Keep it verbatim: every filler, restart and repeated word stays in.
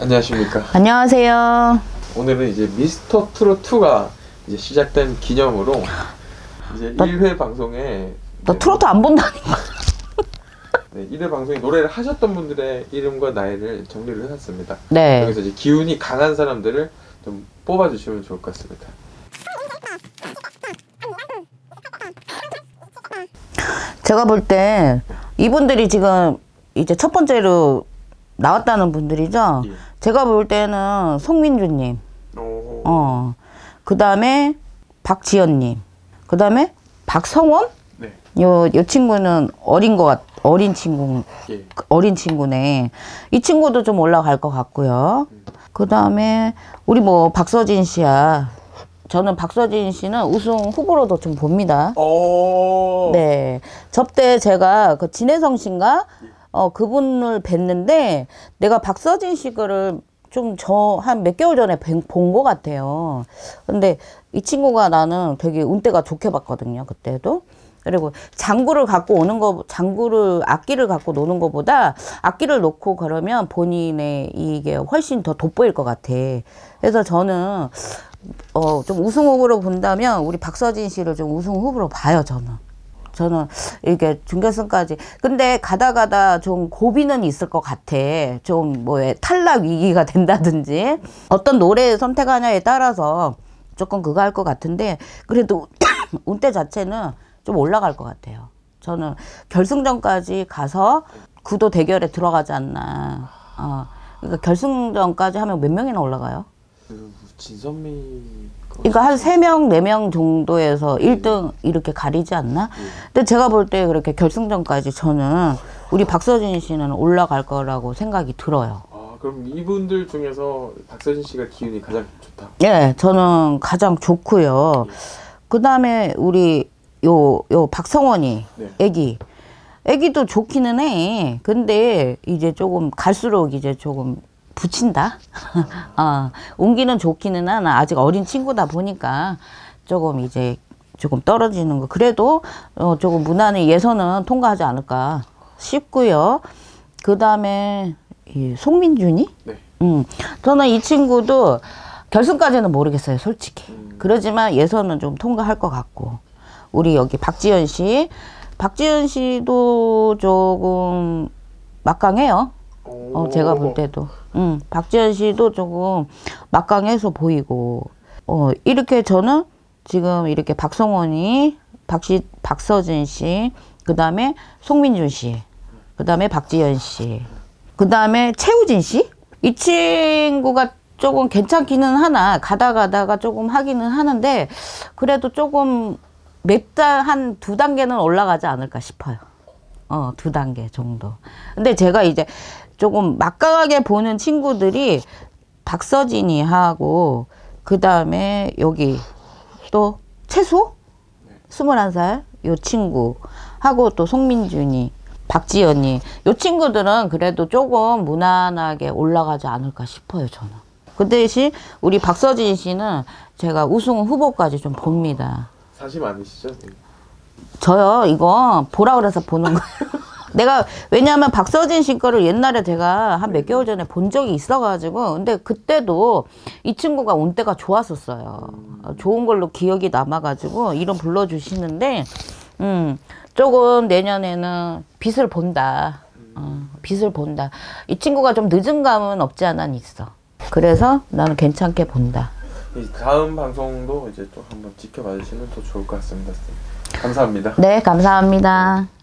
안녕하십니까. 안녕하세요. 오늘은 이제 미스터 트롯이가 이제 시작된 기념으로 이제 너, 일 회 방송에 너 트로트 안 본다니까. 네, 일 회 방송에 노래를 하셨던 분들의 이름과 나이를 정리를 해놨습니다. 네. 여기서 이제 기운이 강한 사람들을 좀 뽑아주시면 좋을 것 같습니다. 제가 볼 때 이분들이 지금 이제 첫 번째로 나왔다는 분들이죠. 예. 제가 볼 때는 송민주님, 오. 어, 그 다음에 박지연님, 그 다음에 박성원. 네. 요, 요 친구는 어린 것 같, 어린 친구, 예. 어린 친구네. 이 친구도 좀 올라갈 것 같고요. 음. 그 다음에 우리 뭐 박서진 씨야. 저는 박서진 씨는 우승 후보로도 좀 봅니다. 오. 네. 접대 제가 그 진혜성 씨인가? 어, 그분을 뵀는데 내가 박서진 씨 거를 좀 저 한 몇 개월 전에 본 것 같아요. 근데 이 친구가 나는 되게 운때가 좋게 봤거든요. 그때도. 그리고 장구를 갖고 오는 거, 장구를, 악기를 갖고 노는 것보다 악기를 놓고 그러면 본인의 이게 훨씬 더 돋보일 것 같아. 그래서 저는, 어, 좀 우승 후보로 본다면 우리 박서진 씨를 좀 우승 후보로 봐요, 저는. 저는 이게 준결승까지. 근데 가다 가다 좀 고비는 있을 것 같아. 좀 뭐 탈락 위기가 된다든지. 어떤 노래 선택하냐에 따라서 조금 그거 할 것 같은데, 그래도 운때 자체는 좀 올라갈 것 같아요. 저는 결승전까지 가서 구도 대결에 들어가지 않나. 어, 그러니까 결승전까지 하면 몇 명이나 올라가요? 그 진선미. 그러니까 한 세 명, 네 명 정도에서 음. 일 등 이렇게 가리지 않나? 음. 근데 제가 볼 때 그렇게 결승전까지 저는 우리 박서진 씨는 올라갈 거라고 생각이 들어요. 아, 그럼 이분들 중에서 박서진 씨가 기운이 가장 좋다? 예, 저는 가장 좋고요. 예. 그 다음에 우리 요, 요 박성원이, 네. 애기. 애기도 좋기는 해. 근데 이제 조금 갈수록 이제 조금 붙인다? 어, 옹기는 좋기는 하나. 아직 어린 친구다 보니까 조금 이제 조금 떨어지는 거. 그래도 어, 조금 무난히 예선은 통과하지 않을까 싶고요. 그 다음에 송민준이? 네. 음, 저는 이 친구도 결승까지는 모르겠어요, 솔직히. 음. 그러지만 예선은 좀 통과할 것 같고. 우리 여기 박지연 씨. 박지연 씨도 조금 막강해요. 어, 제가 볼 때도. 음, 박지연 씨도 조금 막강해서 보이고. 어, 이렇게 저는 지금 이렇게 박성원이, 박시, 박서진 씨, 그 다음에 송민준 씨, 그 다음에 박지연 씨, 그 다음에 최우진 씨? 이 친구가 조금 괜찮기는 하나, 가다 가다가 조금 하기는 하는데, 그래도 조금 몇 달, 한 두 단계는 올라가지 않을까 싶어요. 어, 두 단계 정도. 근데 제가 이제 조금 막강하게 보는 친구들이 박서진이 하고, 그 다음에 여기 또 채소? 스물한 살 요 친구 하고 또 송민준이, 박지연이, 요 친구들은 그래도 조금 무난하게 올라가지 않을까 싶어요, 저는. 그 대신 우리 박서진 씨는 제가 우승 후보까지 좀 봅니다. 사심 아니시죠? 저요, 이거 보라 그래서 보는 거예요. 내가, 왜냐하면 박서진 씨 거를 옛날에 제가 한 몇 개월 전에 본 적이 있어가지고, 근데 그때도 이 친구가 운때가 좋았었어요. 음. 좋은 걸로 기억이 남아가지고, 이름 불러주시는데, 음, 조금 내년에는 빛을 본다. 어, 빛을 본다. 이 친구가 좀 늦은 감은 없지 않아 있어. 그래서 나는 괜찮게 본다. 다음 방송도 이제 또 한번 지켜봐 주시면 더 좋을 것 같습니다. 감사합니다. 네, 감사합니다.